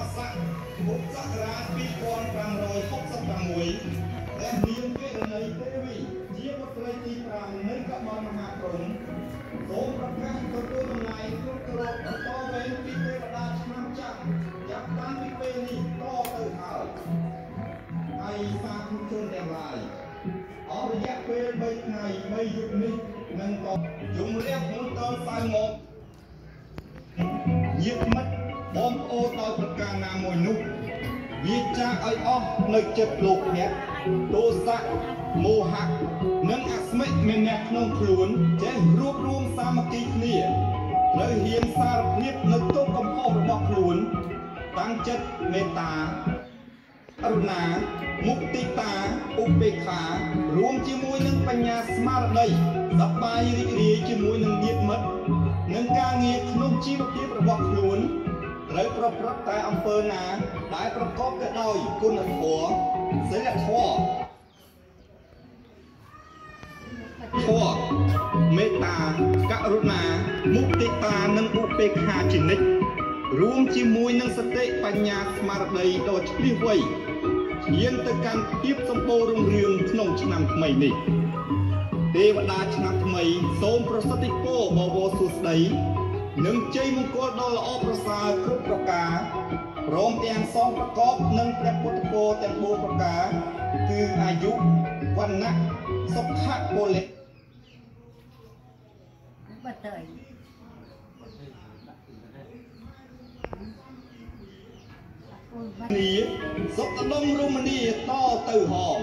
ស័កពុទ្ធសករាជ2566และនាងកេរណីទេវីជាបុត្រីទី5នៃកមលមហាព្រំសូមប្រកាសទទួលតំណែងគ្រប់គ្រងបន្តវេនពីទេវតាឆ្នាំចាស់ចាប់តាំងពីពេលនេះតទៅហើយសាធុជនទាំងឡាយអស់រយៈពេល3ថ្ងៃ3យប់នេះនឹងតជំរះមុនតសៅមកញាតិមិត្តបងប្អូនដោយប្រការណាមួយនោះវាចាឲ្យអស់នៅចិត្តលោកអ្នកទោសៈមោហៈនិងអស្មិមានអ្នកក្នុងខ្លួនចេះរួបរวมសាមគ្គីគ្នាត្រូវហ៊ានសារភាពនៅទោសកំហុសរបស់ខ្លួនតាំងចិត្តមេត្តាករុណាមុទិតាឧបេក្ខារួមជាមួយនឹងបញ្ញាស្មារតីសប្បាយរីករាយជាមួយនឹងញាតិមិត្តនិងការងារក្នុងជីវភាពរបស់ខ្លួនត្រូវប្រព្រឹត្តតែអំពើណាដែលប្រកបទៅដោយគុណធម៌សិលធម៌មេត្តាករុណាមុទិតានិងឧបេក្ខាជានិច្ចរួមជាមួយនឹងសតិបញ្ញាស្មារតីដ៏ឆ្លៀសវៃឈានទៅកាន់ភាពសម្បូររុងរឿងក្នុងឆ្នាំថ្មីនេះទេវតាឆ្នាំថ្មីសូមប្រសិទ្ធពរបវរសួស្តីនិងជ័យមង្គលដ៏ល្អប្រសើរគ្រប់ប្រការព្រមទាំងសងប្រកបនឹងព្រះពុទ្ធពរទាំង4ប្រការគឺអាយុវណ្ណៈសុខៈពលៈបាត់ទៅនេះសុខដុមរមនីតទៅហម